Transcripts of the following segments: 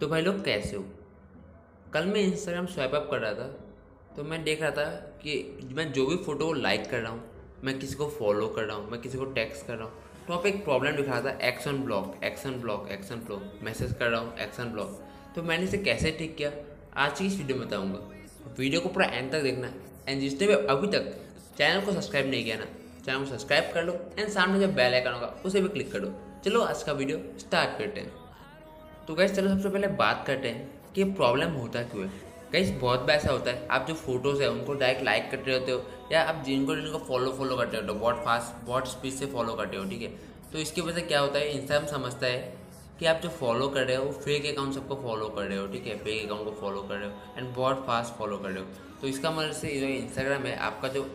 तो भाई लोग कैसे हो। कल मैं इंस्टाग्राम स्वाइप अप कर रहा था तो मैं देख रहा था कि मैं जो भी फ़ोटो लाइक कर रहा हूँ, मैं किसी को फॉलो कर रहा हूँ, मैं किसी को टेक्स्ट कर रहा हूँ, तो वहाँ पे एक प्रॉब्लम दिखा रहा था, action block action block action block, message कर रहा हूँ एक्शन ब्लॉक। तो मैंने इसे कैसे ठीक किया आज की इस वीडियो में बताऊँगा। वीडियो को पूरा एंड तक देखना है। एंड जिसने भी अभी तक चैनल को सब्सक्राइब नहीं किया ना, चैनल को सब्सक्राइब कर लो एंड सामने जो बेल आइकन होगा उसे भी क्लिक कर दो। चलो आज का वीडियो स्टार्ट करते हैं। तो गैस चलो सबसे पहले बात करते हैं कि प्रॉब्लम होता क्यों है। गैस बहुत बार ऐसा होता है, आप जो फोटोज़ है उनको डायरेक्ट लाइक करते रहते हो या आप जिनको जिनको फॉलो करते हो बहुत फास्ट बहुत स्पीड से फॉलो करते हो, ठीक है। तो इसकी वजह से क्या होता है, इंस्टाग्राम समझता है कि आप जो फॉलो कर रहे हो वो फेक अकाउंट सबको फॉलो कर रहे हो, ठीक है, फेक अकाउंट को फॉलो कर रहे हो एंड बहुत फास्ट फॉलो कर रहे हो। तो इसका मतलब से जो इंस्टाग्राम है आपका जो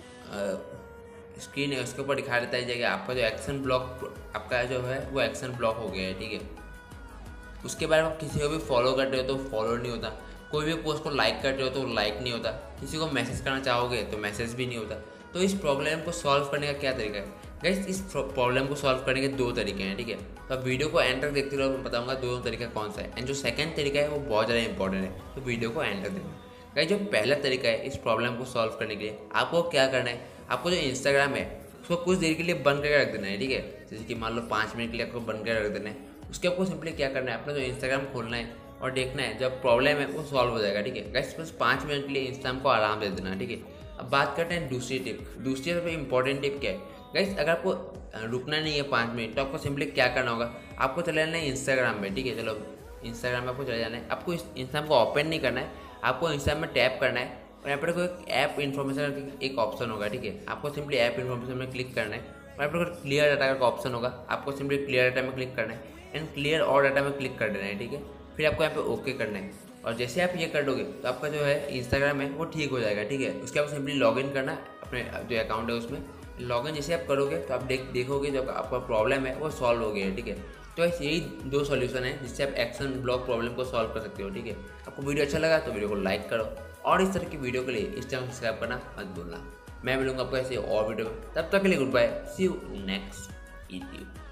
स्क्रीन है उसके ऊपर दिखा देता है कि आपका जो एक्शन ब्लॉक आपका जो है वो एक्शन ब्लॉक हो गया है, ठीक है। उसके बाद आप किसी को भी फॉलो करते हो तो फॉलो नहीं होता, कोई भी पोस्ट को लाइक करते हो तो लाइक नहीं होता, किसी को मैसेज करना चाहोगे तो मैसेज भी नहीं होता। तो इस प्रॉब्लम को सॉल्व करने का क्या तरीका है गाइस? इस प्रॉब्लम को सॉल्व करने के दो तरीके हैं, ठीक है। तो आप वीडियो को एंड तक देखते रहो, मैं बताऊंगा दोनों तरीका कौन सा है। एंड जो सेकंड तरीका है वो बहुत ज़्यादा इंपॉर्टेंट है, तो वीडियो को एंड तक देखना गाइस। जो पहला तरीका है इस प्रॉब्लम को सॉल्व करने के लिए आपको क्या करना है, आपको जो इंस्टाग्राम है उसको कुछ देर के लिए बंद करके रख देना है, ठीक है। जैसे कि मान लो 5 मिनट के लिए आपको बंद करके रख देना है। उसके आपको सिंपली क्या करना है, अपना जो इंस्टाग्राम खोलना है और देखना है जब प्रॉब्लम है वो सॉल्व हो जाएगा, ठीक है गाइस। बस 5 मिनट के लिए इंस्टाग्राम को आराम दे देना, ठीक है। अब बात करते हैं दूसरी टिप। दूसरी सबसे इंपॉर्टेंट टिप क्या है गाइस? अगर आपको रुकना नहीं है 5 मिनट तो आपको सिंपली क्या करना होगा, आपको चले जाना है इंस्टाग्राम में, ठीक है। चलो इंस्टाग्राम में आपको चले जाना है, आपको इंस्टाग्राम को ओपन नहीं करना है, आपको इंस्टाग्राम में टैप करना है और यहाँ पर कोई ऐप इन्फॉर्मेशन एक ऑप्शन होगा, ठीक है। आपको सिंपली ऐप इन्फॉर्मेशन में क्लिक करना है और यहाँ पर क्लियर डाटा का ऑप्शन होगा, आपको सिंपली क्लियर डाटा में क्लिक करना है एंड क्लियर और डाटा में क्लिक कर देना है, ठीक है। फिर आपको यहाँ पे ओके करना है और जैसे आप ये कर दोगे तो आपका जो है इंस्टाग्राम है वो ठीक हो जाएगा, ठीक है। उसके बाद सिंपली लॉगिन करना है अपने जो अकाउंट है उसमें। लॉगिन जैसे आप करोगे तो आप देखोगे जब आपका प्रॉब्लम है वो सॉल्व हो गया है, ठीक है। तो ऐसे यही दो सॉल्यूशन है जिससे आप एक्शन ब्लॉक प्रॉब्लम को सॉल्व कर सकते हो, ठीक है। आपको वीडियो अच्छा लगा तो वीडियो को लाइक करो और इस तरह की वीडियो के लिए इस चैनल को सब्सक्राइब करना मत भूलना। मैं मिलूंगा आपको ऐसे और वीडियो में, तब तक के लिए good bye, see you next video.